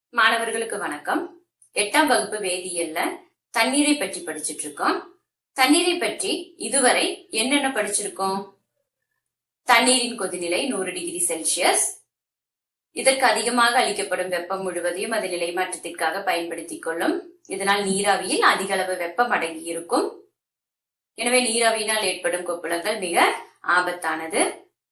மாணவர்களுக்கு வணக்கம். 8ஆம் வகுப்பு வேதியியல்ல தண்ணீரை பற்றி படிச்சிட்டு இருக்கோம். தண்ணீரை பற்றி இதுவரை என்னென்ன படிச்சிருக்கோம்? தண்ணீரின் கொதிநிலை 100 டிகிரி செல்சியஸ். இதற்கு அதிகமாக அளிக்கப்படும் வெப்பம் முழுவதையும் அது நிலை மாற்றத்திற்காக பயன்படுத்திக் கொள்ளும். இதனால் நீராவியில் அதிக அளவு வெப்பம் அடங்கி இருக்கும். எனவே நீராவியினால் ஏற்படும் கொப்புளங்கள் மிக ஆபத்தானது.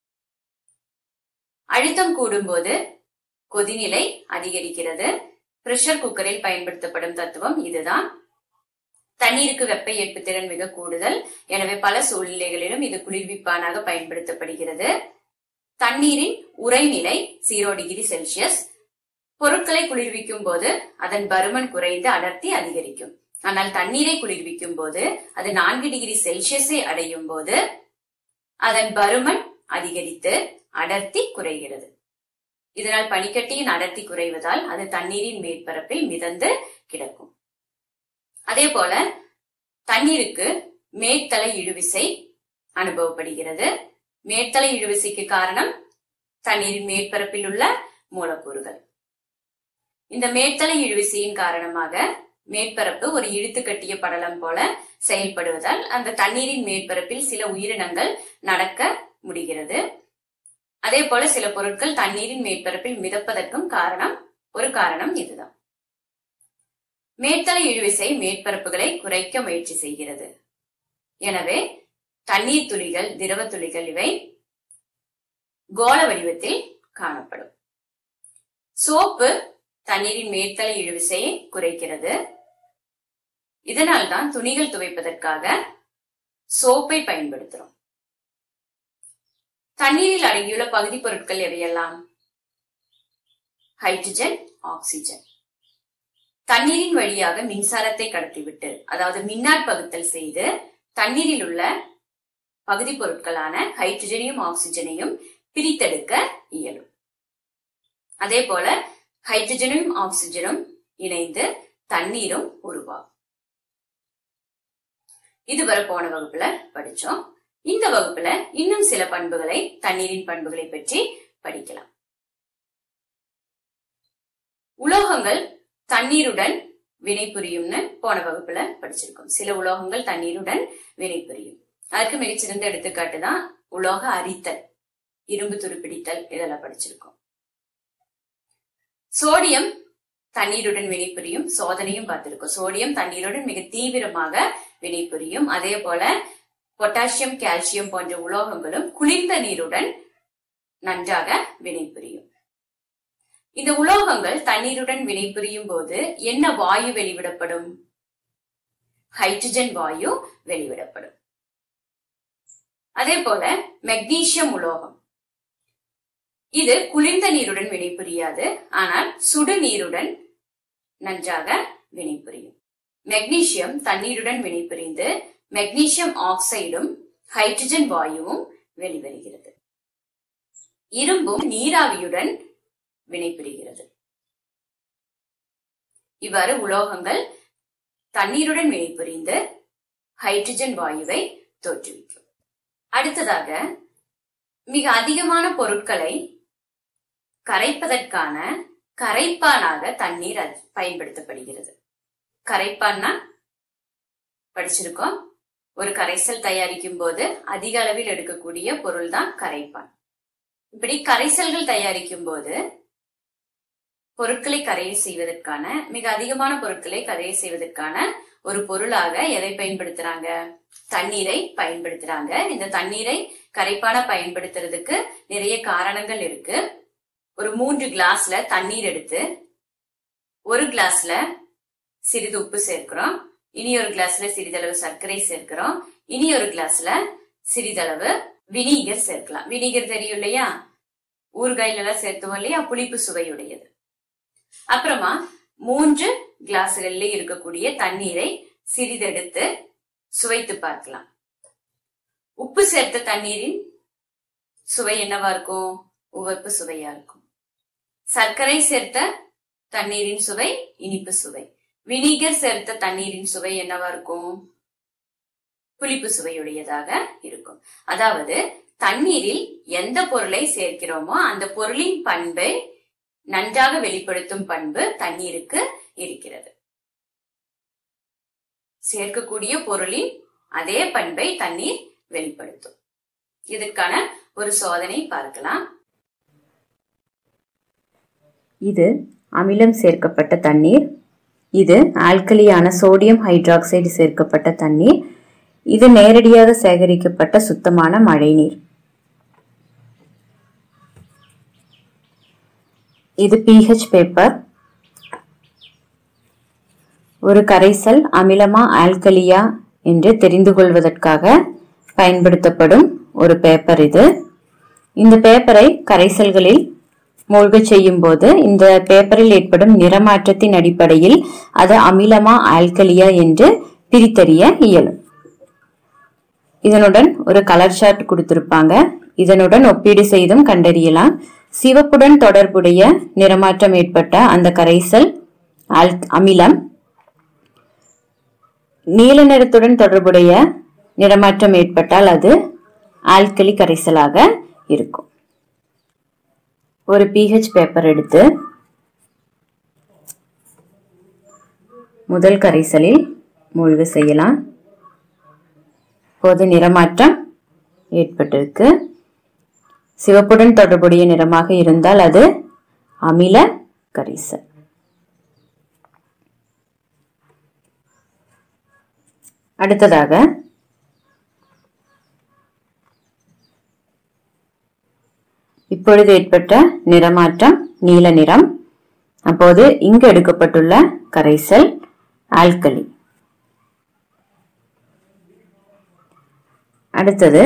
அழுத்தம் கூடும்போது கொதிநிலை அதிகரிக்கிறது. பிரஷர் குக்கரில் பயன்படுத்தப்படும் தத்துவம் இதுதான். தண்ணீருக்கு வெப்ப ஏற்பு திறன் மிக கூடுதல். எனவே பல சூழ்நிலைகளிலும் இது குளிர்விப்பானாக பயன்படுத்தப்படுகிறது. தண்ணீரின் உறைநிலை 0 டிகிரி செல்சியஸ். பொருட்களை குளிர்விக்கும் போது அதன் பருமன் குறைந்து அடர்த்தி அதிகரிக்கும். ஆனால் தண்ணீரை குளிர்விக்கும் போது அது 4 டிகிரி செல்சியஸை அடையும் போது அதன் பருமன் அதிகரித்து அடர்த்தி குறைகிறது. இதனால் பனிக்கட்டியின் அடர்த்தி குறைவதால் அது தண்ணீரின் மேற்பரப்பில் மிதந்து கிடக்கும். அதே போல தண்ணீருக்கு மேற்தலை இழுவிசை அனுபவப்படுகிறது. மேற்தலை இழுவிசைக்கு காரணம் தண்ணீரின் மேற்பரப்பில் உள்ள மூலக்கூறுகள். இந்த மேற்தலை இழுவிசையின் காரணமாக மேற்பரப்பு ஒரு இழுத்து கட்டிய படலம் போல செயல்படுவதால் அந்த தண்ணீரின் மேற்பரப்பில் சில உயிரினங்கள் நடக்க முடிகிறது. அதே போல சில பொருட்கள் தண்ணீரின் மேற்பரப்பில் மிதப்பதற்கும் ஒரு காரணம் இதுதான். மேற்தலை இழுவிசை மேற்பரப்புகளை குறைக்க முயற்சி செய்கிறது. எனவே தண்ணீர் துளிகள், திரவ துளிகள் இவை கோள வடிவத்தில் காணப்படும். சோப்பு தண்ணீரின் மேற்தலை இழுவிசையை குறைக்கிறது. இதனால்தான் துணிகள் துவைப்பதற்காக சோப்பை பயன்படுத்துறோம். தண்ணீரில் அடங்கியுள்ள பகுதி பொருட்கள் எவையெல்லாம்? Hydrogen, oxygen. தண்ணீரின் வழியாக மின்சாரத்தை கடத்திவிட்டு, அதாவது மின்னாற் பகுத்தல் செய்து தண்ணீரில் உள்ள பகுதி பொருட்களான ஹைட்ரஜனையும் ஆக்சிஜனையும் பிரித்தெடுக்க இயலும். அதே போல ஹைட்ரஜனும் ஆக்சிஜனும் இணைந்து தண்ணீரும் உருவாகும். இதுவரை போன வகுப்புல படிச்சோம். இந்த வகுப்புல இன்னும் சில பண்புகளை, தண்ணீரின் பண்புகளை பற்றி படிக்கலாம். உலோகங்கள் தண்ணீருடன் வினைபுரியும்னு போன வகுப்புல படிச்சிருக்கோம். சில உலோகங்கள் தண்ணீருடன் வினைபுரியும். அதுக்கு மிகச்சிறந்த எடுத்துக்காட்டு தான் உலோக அரித்தல், இரும்பு துருப்பிடித்தல், இதெல்லாம் படிச்சிருக்கோம். சோடியம் தண்ணீருடன் வினைபுரியும், சோதனையும் பார்த்திருக்கோம். சோடியம் தண்ணீருடன் மிக தீவிரமாக வினைபுரியும். அதே போல பொட்டாசியம், கால்சியம் போன்ற உலோகங்களும் குளிர்ந்த நீருடன் நன்றாக வினைபுரியும். இந்த உலோகங்கள் தண்ணீருடன் வினைபுரியும் போது என்ன வாயு வெளிவிடப்படும்? ஹைட்ரஜன் வாயு வெளிவிடப்படும். அதே போல மெக்னீசியம் உலோகம், இது குளிர்ந்த நீருடன் வினைபுரியாது, ஆனால் சுடு நீருடன் நன்றாக வினைபுரியும். மெக்னீசியம் தண்ணீருடன் வினைபுரிந்து மெக்னீசியம் ஆக்சைடும் ஹைட்ரஜன் வாயுவும் வெளிவருகிறது. இரும்பும் நீராவியுடன் வினைபுரிகிறது. இவ்வாறு உலோகங்கள் தண்ணீருடன் வினைபுரிந்து ஹைட்ரஜன் வாயுவை தோற்றுவிக்கும். அடுத்ததாக மிக அதிகமான பொருட்களை கரைப்பதற்கான கரைப்பானாக தண்ணீர் பயன்படுத்தப்படுகிறது. கரைப்பான்னா படிச்சிருக்கோம். ஒரு கரைசல் தயாரிக்கும் போது அதிக அளவில் எடுக்கக்கூடிய பொருள் தான் கரைப்பான். இப்படி கரைசல்கள் தயாரிக்கும் போது பொருட்களை கரைய செய்வதற்கான, மிக அதிகமான பொருட்களை கரைய செய்வதற்கான ஒரு பொருளாக எதை பயன்படுத்துறாங்க? தண்ணீரை பயன்படுத்துறாங்க. இந்த தண்ணீரை கரைப்பான பயன்படுத்துறதுக்கு நிறைய காரணங்கள் இருக்கு. ஒரு 3 கிளாஸ்ல தண்ணீர் எடுத்து ஒரு கிளாஸ்ல சிறிது உப்பு சேர்க்கிறோம், இனி ஒரு கிளாஸ்ல சிறிதளவு சர்க்கரை சேர்க்கிறோம், இனி ஒரு கிளாஸ்ல சிறிதளவு வினிகர் சேர்க்கலாம். வினிகர் தெரியும் இல்லையா? ஊறுகாயில எல்லாம் சேர்த்துவோம் இல்லையா? புளிப்பு சுவையுடையது. அப்புறமா 3 கிளாஸ்கள்ல இருக்கக்கூடிய தண்ணீரை சிறிதெடுத்து சுவைத்து பார்க்கலாம். உப்பு சேர்த்த தண்ணீரின் சுவை என்னவா இருக்கும்? உவர்ப்பு சுவையா இருக்கும். சர்க்கரை சேர்த்த தண்ணீரின் சுவை இனிப்பு சுவை. வினிகர் சேர்த்த தண்ணீரின் சுவை என்னவா இருக்கும்? புளிப்பு சுவையுடையதாக இருக்கும். அதாவது தண்ணீரில் எந்த பொருளை சேர்க்கிறோமோ அந்த பொருளின் பண்பை நன்றாக வெளிப்படுத்தும் பண்பு தண்ணீருக்கு இருக்கிறது. சேர்க்கக்கூடிய பொருளின் அதே பண்பை தண்ணீர் வெளிப்படுத்தும். இதற்கான ஒரு சோதனை பார்க்கலாம். இது அமிலம் சேர்க்கப்பட்ட தண்ணீர். இது ஆல்கலியான சோடியம் ஹைட்ராக்சைடு சேர்க்கப்பட்ட தண்ணீர். இது நேரடியாக சேகரிக்கப்பட்ட சுத்தமான மழைநீர். இது pH பேப்பர். ஒரு கரைசல் அமிலமா ஆல்கலியா என்று தெரிந்து கொள்வதற்காக பயன்படுத்தப்படும் ஒரு பேப்பர் இது. இந்த பேப்பரை கரைசல்களில் மூழ்கச் செய்யும் போது இந்த பேப்பரில் ஏற்படும் நிறமாற்றத்தின் அடிப்படையில் அது அமிலமா ஆல்கலியா என்று பிரித்தறிய இயலும். இதனுடன் ஒரு கலர் சார்ட் கொடுத்திருப்பாங்க. இதனுடன் ஒப்பீடு செய்தும் கண்டறியலாம். சிவப்புடன் தொடர்புடைய நிறமாற்றம் ஏற்பட்ட அந்த கரைசல் அமிலம், நீல நிறத்துடன் தொடர்புடைய நிறமாற்றம் ஏற்பட்டால் அது ஆல்கலி கரைசலாக இருக்கும். ஒரு pH பேப்பர் எடுத்து முதல் கரைசலில் மூழ்க செய்யலாம். இப்போது நிறமாற்றம் ஏற்பட்டிருக்கு. சிவப்புடன் தொடர்புடைய நிறமாக இருந்தால் அது அமில கரைசல். அடுத்ததாக இப்பொழுது ஏற்பட்ட நிறமாற்றம் நீல நிறம். அப்போது இங்கு எடுக்கப்பட்டுள்ள கரைசல் ஆல்கலி. அடுத்தது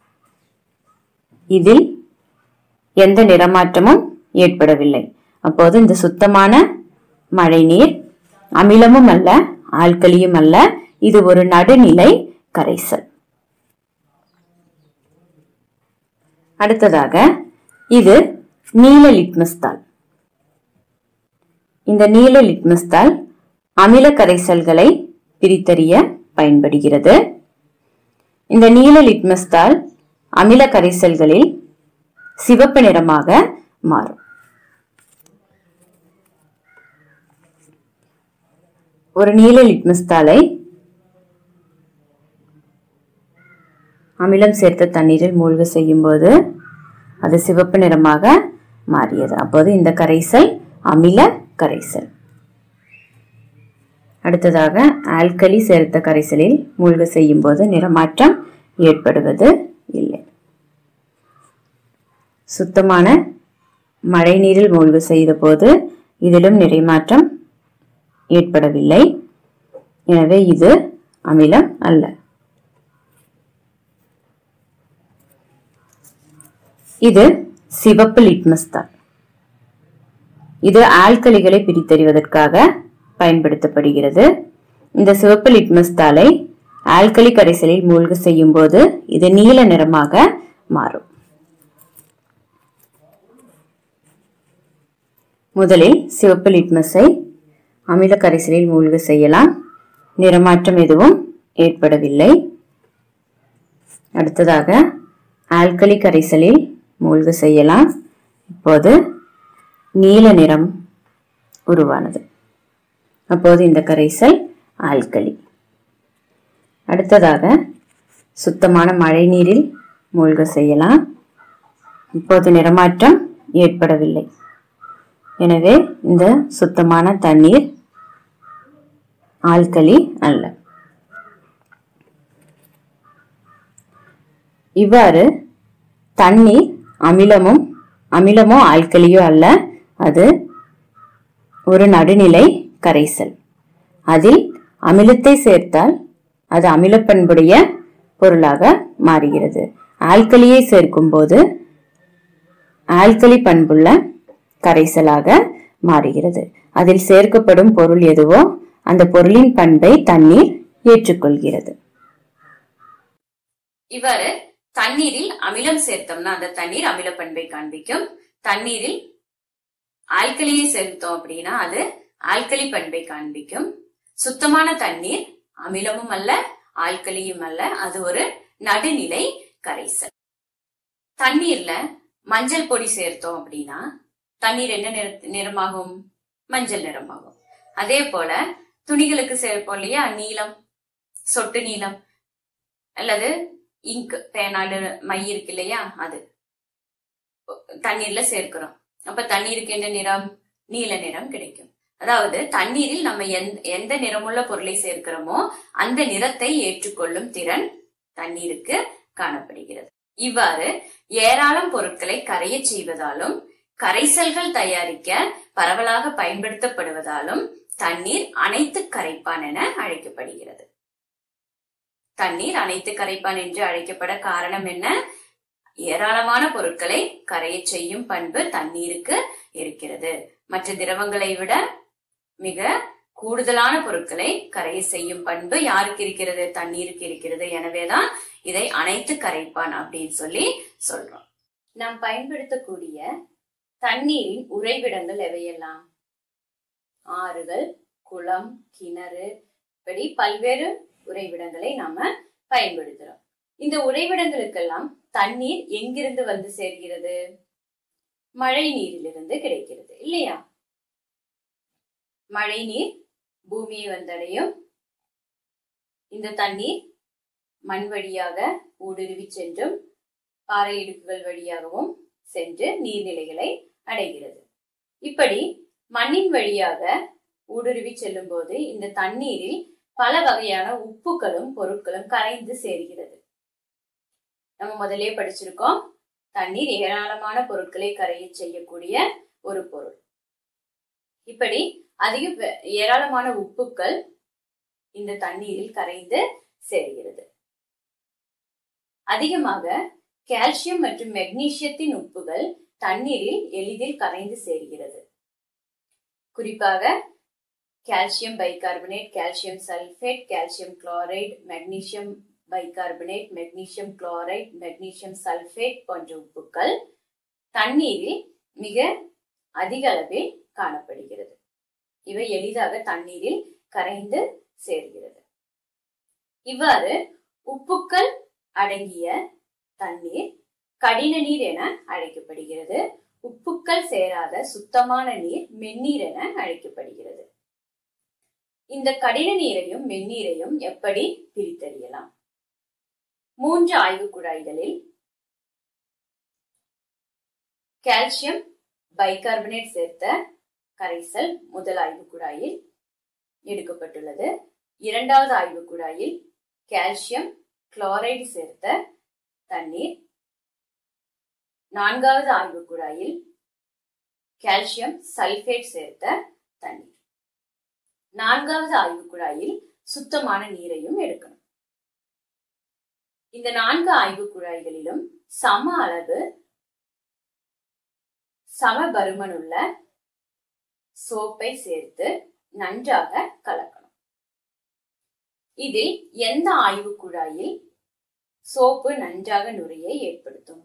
இதில் எந்த நிறமாற்றமும் ஏற்படவில்லை. அப்போது இந்த சுத்தமான மழைநீர் அமிலமும் அல்ல ஆல்கலியும் அல்ல, இது ஒரு நடுநிலை கரைசல். அடுத்ததாக இது நீல லிட்மஸ் தாள். இந்த நீல லிட்மஸ் தாள் அமில கரைசல்களை பிரித்தறிய பயன்படுகிறது. இந்த நீல லிட்மஸ் தாள் அமில கரைசல்களில் சிவப்பு நிறமாக மாறும். ஒரு நீல லிட்மஸ் தாளை அமிலம் சேர்த்த தண்ணீரில் மூழ்க செய்யும் போது அது சிவப்பு நிறமாக மாறியது. அப்போது இந்த கரைசல் அமில கரைசல். அடுத்ததாக ஆல்கலி சேர்த்த கரைசலில் மூழ்க செய்யும் போது நிறமாற்றம் ஏற்படுவது இல்லை. சுத்தமான மழைநீரில் மூழ்க செய்த போது இதிலும் நிறமாற்றம் ஏற்படவில்லை. எனவே இது அமிலம் அல்ல. இது சிவப்பு லிட்மஸ் தாள். இது ஆல்கலிகளை பிரித்தறிவதற்காக பயன்படுத்தப்படுகிறது. இந்த சிவப்பு லிட்மஸ் தாளை ஆல்கலி கரைசலில் மூழ்க செய்யும் போது இது நீல நிறமாக மாறும். முதலில் சிவப்பு லிட்மஸை அமில கரைசலில் மூழ்க செய்யலாம். நிறமாற்றம் எதுவும் ஏற்படவில்லை. அடுத்ததாக ஆல்கலி கரைசலில் மூழ்க செய்யலாம். இப்போது நீல நிறம் உருவானது. அப்போது இந்த கரைசல் ஆல்கலி. அடுத்ததாக சுத்தமான மழைநீரில் மூழ்க செய்யலாம். இப்போது நிறமாற்றம் ஏற்படவில்லை. எனவே இந்த சுத்தமான தண்ணீர் ஆல்கலி அல்ல. இவ்வாறு தண்ணீர் அமிலமோ ஆல்கலியோ அல்ல, அது ஒரு நடுநிலை கரைசல். அதில் அமிலத்தை சேர்த்தால் அது அமிலப்பண்புடைய பொருளாக மாறுகிறது. ஆல்கலியை சேர்க்கும் போது ஆல்கலி பண்புள்ள கரைசலாக மாறுகிறது. அதில் சேர்க்கப்படும் பொருள் எதுவோ அந்த பொருளின் பண்பை தண்ணீர் ஏற்றுக்கொள்கிறது. இவ்வாறு தண்ணீரில் அமிலம் சேர்த்தோம்னா அந்த தண்ணீர் அமில பண்பை காண்பிக்கும். தண்ணீரில் ஆல்கலியை சேர்த்தோம் அப்படின்னா அது ஆல்கலி பண்பை காண்பிக்கும். சுத்தமான தண்ணீர் அமிலமும் அல்ல ஆல்கலியும் அல்ல, அது ஒரு நடுநிலை கரைசல். தண்ணீர்ல மஞ்சள் பொடி சேர்த்தோம் அப்படின்னா தண்ணீர் என்ன நிறமாகும்? மஞ்சள் நிறமாகும். அதே போல துணிகளுக்கு சேர்ப்போம் இல்லையா, நீலம், சொட்டு நீலம் அல்லது இங்க், பேனாலு மை இருக்கு இல்லையா, அது தண்ணீர்ல சேர்க்கிறோம். அப்ப தண்ணீருக்கு என்ன நிறம்? நீல நிறம் கிடைக்கும். அதாவது தண்ணீரில் நம்ம எந்த நிறமுள்ள பொருளை சேர்க்கிறோமோ அந்த நிறத்தை ஏற்றுக்கொள்ளும் திறன் தண்ணீருக்கு காணப்படுகிறது. இவ்வாறு ஏராளம் பொருட்களை கரைய செய்வதாலும் கரைசல்கள் தயாரிக்க பரவலாக பயன்படுத்தப்படுவதாலும் தண்ணீர் அனைத்து கரைப்பான் என அழைக்கப்படுகிறது. தண்ணீர் அனைத்து கரைப்பான் என்று அழைக்கப்பட காரணம் என்ன? ஏராளமான பொருட்களை கரைய செய்யும் பண்பு தண்ணீருக்கு இருக்கிறது. மற்ற திரவங்களை விட மிக கூடுதலான பொருட்களை கரைய செய்யும் பண்பு யாருக்கு இருக்கிறது? தண்ணீருக்கு இருக்கிறது. எனவேதான் இதை அனைத்து கரைப்பான் அப்படின்னு சொல்லி சொல்றோம். நாம் பயன்படுத்தக்கூடிய தண்ணீரின் உறைவிடங்கள் எவையெல்லாம்? ஆறுகள், குளம், கிணறு, இப்படி பல்வேறு உறைவிடங்களை நாம பயன்படுத்துறோம். இந்த உறைவிடங்களுக்கெல்லாம் தண்ணீர் எங்கிருந்து வந்து சேர்கிறது? மழை நீரிலிருந்து கிடைக்கிறது இல்லையா? மழை நீர் பூமியை வந்தடையும். இந்த தண்ணீர் மண் வழியாக ஊடுருவி சென்றும் பாறை இடுக்குகள் வழியாகவும் சென்று நீர்நிலைகளை அடைகிறது. இப்படி மண்ணின் வழியாக ஊடுருவி செல்லும் போது இந்த தண்ணீரில் பல வகையான உப்புகளும் பொருட்களும் கரைந்து சேர்கிறது. நம்ம முதலே படிச்சிருக்கோம், தண்ணீர் ஏராளமான பொருட்களை கரைய செய்யக்கூடிய ஒரு பொருள். இப்படி அதிக ஏராளமான உப்புக்கள் இந்த தண்ணீரில் கரைந்து சேர்கிறது. அதிகமாக கால்சியம் மற்றும் மெக்னீசியத்தின் உப்புகள் தண்ணீரில் எளிதில் கரைந்து சேர்கிறது. குறிப்பாக calcium bicarbonate, calcium sulphate, calcium chloride, magnesium bicarbonate, magnesium chloride, magnesium sulphate போன்ற உப்புக்கள் தண்ணீரில் மிக அதிக அளவில் காணப்படுகிறது. இவை எளிதாக தண்ணீரில் கரைந்து சேர்கிறது. இவ்வாறு உப்புக்கள் அடங்கிய தண்ணீர் கடின நீர் என அழைக்கப்படுகிறது. உப்புக்கள் சேராத சுத்தமான நீர் மென்னீர் என அழைக்கப்படுகிறது. இந்த கடின நீரையும் மென்னீரையும் எப்படி பிரித்தறியலாம்? 3 ஆய்வு குழாய்களில் கால்சியம் பைகார்பனேட் சேர்த்த கரைசல் முதல் ஆய்வு குழாயில் எடுக்கப்பட்டுள்ளது. 2வது ஆய்வு குழாயில் கால்சியம் குளோரைடு சேர்த்த தண்ணீர். 4வது ஆய்வு குழாயில் கால்சியம் சல்பேட் சேர்த்த தண்ணீர். 4வது ஆய்வு குழாயில் சுத்தமான நீரையும் எடுக்கணும். இந்த 4 ஆய்வு குழாய்களிலும் சம அளவு சம பருமனுள்ள சோப்பை சேர்த்து நன்றாக கலக்கணும். இதில் எந்த ஆய்வு குழாயில் சோப்பு நன்றாக நுரையை ஏற்படுத்தும்?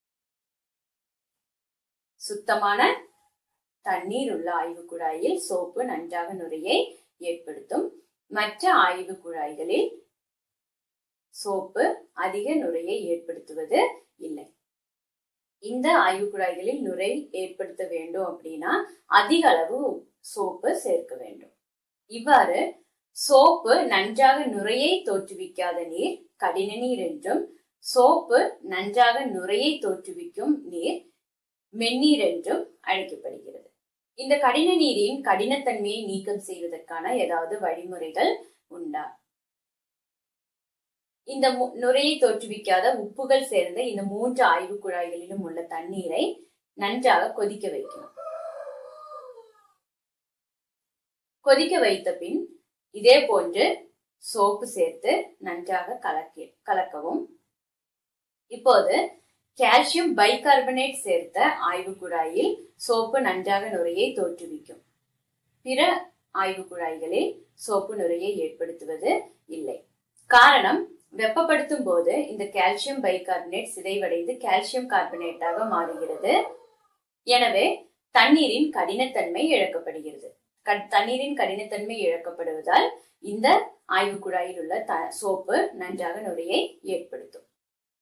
சுத்தமான தண்ணீர் உள்ள ஆய்வு குழாயில் சோப்பு நன்றாக நுரையை ஏற்படுத்தும். மற்ற ஆய்வு குழாய்களில் சோப்பு அதிக நுரையை ஏற்படுத்துவது இல்லை. இந்த ஆய்வு குழாய்களில் நுரை ஏற்படுத்த வேண்டும் அப்படின்னா அதிக அளவு சோப்பு சேர்க்க வேண்டும். இவ்வாறு சோப்பு நன்றாக நுரையை தோற்றுவிக்காத நீர் கடின நீர் என்றும், சோப்பு நன்றாக நுரையை தோற்றுவிக்கும் நீர் மென்னீர் என்றும் அழைக்கப்படுகிறது. இந்த கடின நீரின் கடினத்தன்மையை நீக்கம் செய்வதற்கான ஏதாவது வழிமுறைகள் உண்டா? இந்த நுரையை தோற்றுவிக்காத உப்புகள் சேர்ந்த இந்த 3 ஆய்வு குழாய்களிலும் உள்ள தண்ணீரை நன்றாக கொதிக்க வைக்கணும். கொதிக்க வைத்த பின் இதே போன்று சோப்பு சேர்த்து நன்றாக கலக்கவும். இப்போது கால்சியம் பைகார்பனேட் சேர்த்த ஆய்வு குழாயில் சோப்பு நன்றாக நுரையை தோற்றுவிக்கும். பிற ஆய்வு குழாய்களில் சோப்பு நுரையை ஏற்படுத்துவது இல்லை. காரணம், வெப்பப்படுத்தும் போது இந்த கால்சியம் பைகார்பனேட் சிதைவடைந்து கால்சியம் கார்பனேட்டாக மாறுகிறது. எனவே தண்ணீரின் கடினத்தன்மை இழக்கப்படுகிறது. தண்ணீரின் கடினத்தன்மை இழக்கப்படுவதால் இந்த ஆய்வு குழாயில் உள்ள சோப்பு நன்றாக நுரையை ஏற்படுத்தும்.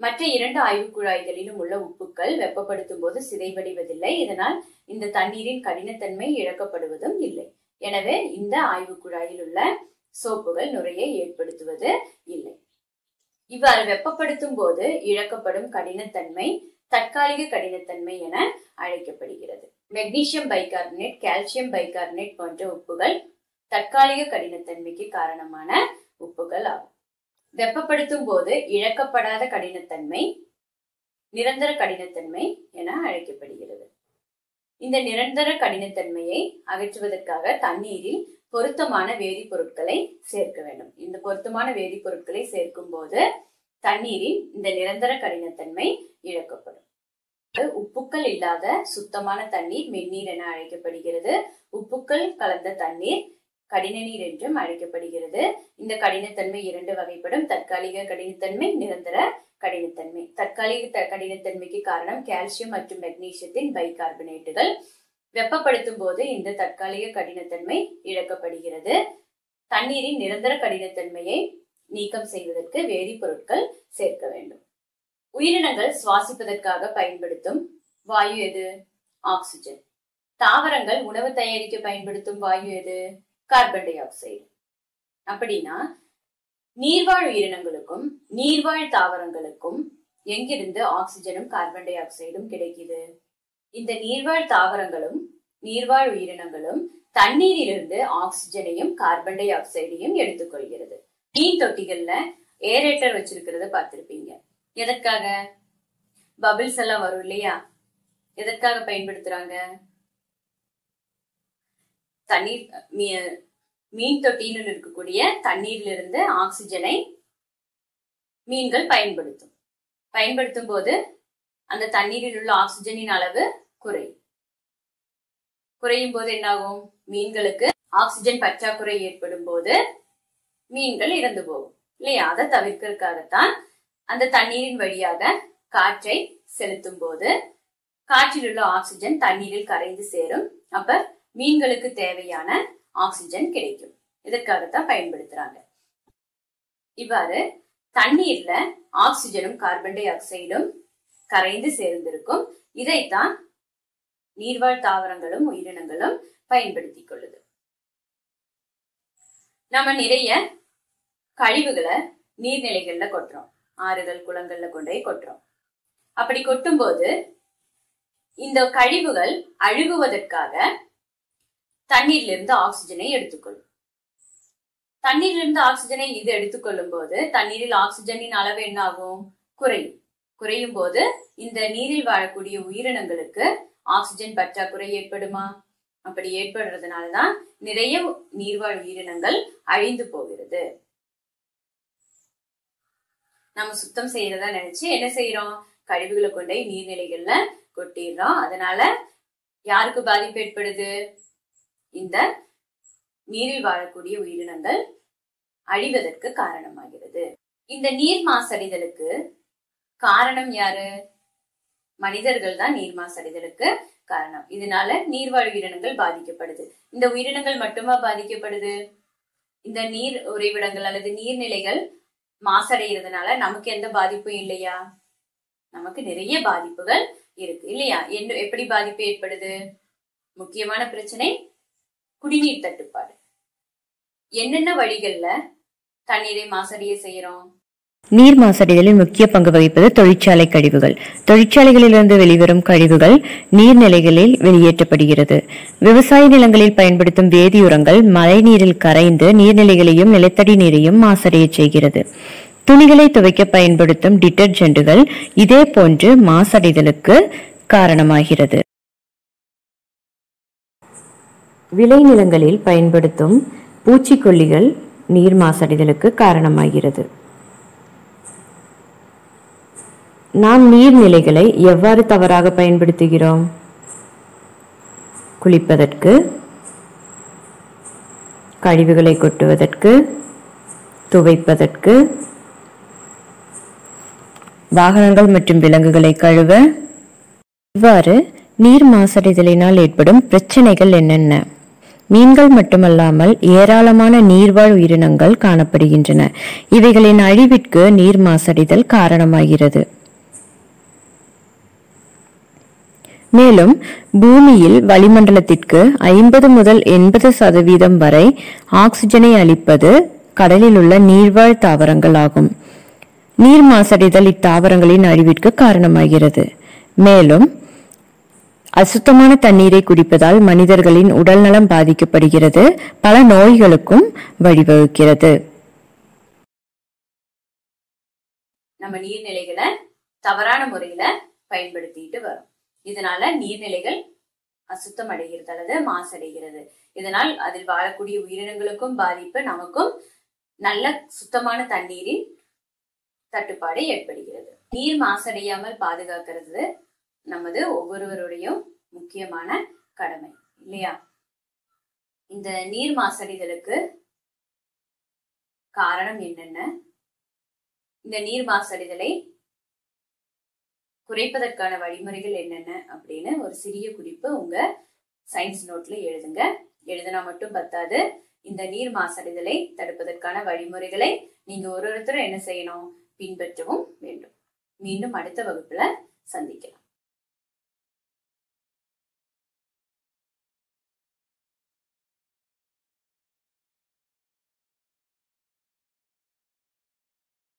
மற்ற 2 ஆய்வு குழாய்களிலும் உள்ள உப்புக்கள் வெப்பப்படுத்தும் போது சிதைவடைவதில்லை. இதனால் இந்த தண்ணீரின் கடினத்தன்மை இழக்கப்படுவதும் இல்லை. எனவே இந்த ஆய்வு குழாயில் உள்ள சோப்புகள் நுரையை ஏற்படுத்துவது இல்லை. இவ்வாறு வெப்பப்படுத்தும் போது இழக்கப்படும் கடினத்தன்மை தற்காலிக கடினத்தன்மை என அழைக்கப்படுகிறது. மெக்னீசியம் பைகார்பனேட், கால்சியம் பைகார்பனேட் போன்ற உப்புகள் தற்காலிக கடினத்தன்மைக்கு காரணமான உப்புகள் ஆகும். வெப்பப்படுத்தும் போது இழக்கப்படாத கடினத்தன்மை நிரந்தர கடினத்தன்மை என அழைக்கப்படுகிறது. இந்த நிரந்தர கடினத்தன்மையை அகற்றுவதற்காக தண்ணீரில் பொருத்தமான வேதிப்பொருட்களை சேர்க்க வேண்டும். இந்த பொருத்தமான வேதிப்பொருட்களை சேர்க்கும் போது தண்ணீரில் இந்த நிரந்தர கடினத்தன்மை இழக்கப்படும். உப்புக்கள் இல்லாத சுத்தமான தண்ணீர் மென்னீர் என அழைக்கப்படுகிறது. உப்புக்கள் கலந்த தண்ணீர் கடின நீர் என்றும் அழைக்கப்படுகிறது. இந்த கடினத்தன்மை 2 வகைப்படும்: தற்காலிக கடினத்தன்மை, நிரந்தர கடினத்தன்மை. தற்காலிக கடினத்தன்மைக்கு காரணம் கால்சியம் மற்றும் மெக்னீசியத்தின் பைகார்பனேட்டுகள். வெப்பப்படுத்தும் போது இந்த தற்காலிக கடினத்தன்மை இழக்கப்படுகிறது. தண்ணீரின் நிரந்தர கடினத்தன்மையை நீக்கம் செய்வதற்கு வேதிப்பொருட்கள் சேர்க்க வேண்டும். உயிரினங்கள் சுவாசிப்பதற்காக பயன்படுத்தும் வாயு எது? ஆக்சிஜன். தாவரங்கள் உணவு தயாரிக்க பயன்படுத்தும் வாயு எது? Carbon dioxide. அப்படின்னா நீர்வாழ் உயிரினங்களுக்கும் நீர்வாழ் தாவரங்களுக்கும் எங்கிருந்து ஆக்சிஜனும் கார்பன் டை ஆக்சைடும் கிடைக்குது? இந்த நீர்வாழ் தாவரங்களும் நீர்வாழ் உயிரினங்களும் தண்ணீரிலிருந்து ஆக்சிஜனையும் கார்பன் டை ஆக்சைடையும் எடுத்துக்கொள்கிறது. மீன் தொட்டிகள்ல ஏரேட்டர் வச்சிருக்கிறத பார்த்திருப்பீங்க. எதற்காக? பபிள்ஸ் எல்லாம் வரும் இல்லையா? எதற்காக பயன்படுத்துறாங்க? தண்ணீர் மீன் தொட்டியில் இருக்கக்கூடிய தண்ணீரிலிருந்து ஆக்சிஜனை மீன்கள் பயன்படுத்தும் போது அந்த தண்ணீரில் உள்ள ஆக்சிஜனின் அளவு குறையும் போது என்னாகும்? மீன்களுக்கு ஆக்சிஜன் பற்றாக்குறை ஏற்படும் போது மீன்கள் இறந்து போகும் இல்லையா? அதை தவிர்க்கிறதுக்காகத்தான் அந்த தண்ணீரின் வழியாக காற்றை செலுத்தும் போது காற்றில் உள்ள ஆக்சிஜன் தண்ணீரில் கரைந்து சேரும். அப்ப மீன்களுக்கு தேவையான ஆக்சிஜன் கிடைக்கும். இதற்காகத்தான் பயன்படுத்துறாங்க. இவ்வாறு தண்ணீர்ல ஆக்சிஜனும் கார்பன் டை ஆக்சைடும் கரைந்து சேர்ந்திருக்கும். இதைத்தான் நீர்வாழ் தாவரங்களும் உயிரினங்களும் பயன்படுத்திக் கொள்ளுது. நம்ம நிறைய கழிவுகளை நீர்நிலைகள்ல கொட்டுறோம். ஆறுகள், குளங்கள்ல கொண்டே கொட்டுறோம். அப்படி கொட்டும் போது இந்த கழிவுகள் அழுகுவதற்காக தண்ணீரிலிருந்து ஆக்சிஜனை எடுத்துக்கொள்ளும். தண்ணீரிலிருந்து ஆக்சிஜனை இது எடுத்துக்கொள்ளும் போது தண்ணீரில் ஆக்சிஜனின் அளவு என்ன ஆகும்? குறையும் போது இந்த நீரில் வாழக்கூடிய உயிரினங்களுக்கு ஆக்சிஜன் பற்றாக்குறை ஏற்படுமா? அப்படி ஏற்படுறதுனாலதான் நிறைய நீர்வாழ் உயிரினங்கள் அழிந்து போகிறது. நம்ம சுத்தம் செய்யறதா நினைச்சு என்ன செய்யறோம்? கழிவுகளை கொண்டே நீர்நிலைகள்ல கொட்டிடுறோம். அதனால யாருக்கு பாதிப்பு ஏற்படுது? இந்த நீரில் வாழக்கூடிய உயிரினங்கள் அழிவதற்கு காரணமாகிறது. இந்த நீர் மாசடைதலுக்கு காரணம் யாரு? மனிதர்கள் தான் நீர் மாசடைதலுக்கு காரணம். இதனால நீர்வாழ் உயிரினங்கள் பாதிக்கப்படுது. இந்த உயிரினங்கள் மட்டுமா பாதிக்கப்படுது? இந்த நீர் உறைவிடங்கள் அல்லது நீர்நிலைகள் மாசடைகிறதுனால நமக்கு எந்த பாதிப்பும் இல்லையா? நமக்கு நிறைய பாதிப்புகள் இருக்கு இல்லையா? எப்படி பாதிப்பு ஏற்படுது? முக்கியமான பிரச்சனை குடிநீர் தட்டுப்பாடு. என்னென்ன வழிகள்ல தண்ணீரை மாசடைய செய்யறோம்? நீர் மாசடைதலில் முக்கிய பங்கு வகிப்பது தொழிற்சாலை கழிவுகள். தொழிற்சாலைகளிலிருந்து வெளிவரும் கழிவுகள் நீர்நிலைகளில் வெளியேற்றப்படுகிறது. விவசாய நிலங்களில் பயன்படுத்தும் வேதியுரங்கள் மழை நீரில் கரைந்து நீர்நிலைகளையும் நிலத்தடி நீரையும் மாசடைய செய்கிறது. துணிகளை துவைக்க பயன்படுத்தும் டிட்டர்ஜென்ட்டுகள் இதே போன்று மாசடைதலுக்கு காரணமாகிறது. விளைநிலங்களில் பயன்படுத்தும் பூச்சிக்கொல்லிகள் நீர் மாசடைதலுக்கு காரணமாகிறது. நாம் நீர்நிலைகளை எவ்வாறு தவறாக பயன்படுத்துகிறோம்? குளிப்பதற்கு, கழிவுகளை கொட்டுவதற்கு, துவைப்பதற்கு, வாகனங்கள் மற்றும் விலங்குகளை கழுவ. இவ்வாறு நீர் மாசடைதலினால் ஏற்படும் பிரச்சனைகள் என்னென்ன? மீன்கள் மட்டுமல்லாமல் ஏராளமான நீர்வாழ் உயிரினங்கள் காணப்படுகின்றன. இவைகளின் அழிவிற்கு நீர் மாசடைதல் காரணமாகிறது. மேலும் பூமியில் வளிமண்டலத்திற்கு 50 முதல் 80% வரை ஆக்சிஜனை அளிப்பது கடலில் உள்ள நீர்வாழ் தாவரங்கள் ஆகும். நீர் மாசடைதல் இத்தாவரங்களின் அழிவிற்கு காரணமாகிறது. மேலும் அசுத்தமான தண்ணீரை குடிப்பதால் மனிதர்களின் உடல் நலம் பாதிக்கப்படுகிறது, பல நோய்களுக்கும் வழிவகுக்கிறது. நம்ம நீர்நிலைகளை தவறான முறையில பயன்படுத்திட்டு வரோம். இதனால நீர்நிலைகள் அசுத்தம் அடைகிறது அல்லது மாசடைகிறது. இதனால் அதில் வாழக்கூடிய உயிரினங்களுக்கும் பாதிப்பு, நமக்கும் நல்ல சுத்தமான தண்ணீரின் தட்டுப்பாடு ஏற்படுகிறது. நீர் மாசடையாமல் பாதுகாக்கிறது நமது ஒவ்வொருவருடைய முக்கியமான கடமை இல்லையா? இந்த நீர் மாசடைதலுக்கு காரணம் என்னென்ன, இந்த நீர் மாசடைதலை குறைப்பதற்கான வழிமுறைகள் என்னென்ன அப்படின்னு ஒரு சிறிய குறிப்பு உங்க சயின்ஸ் நோட்ல எழுதுங்க. எழுதினா மட்டும் பத்தாது, இந்த நீர் மாசடைதலை தடுப்பதற்கான வழிமுறைகளை நீங்க ஒருத்தரும் என்ன செய்யணும், பின்பற்றவும் வேண்டும். மீண்டும் அடுத்த வகுப்புல சந்திக்கலாம்.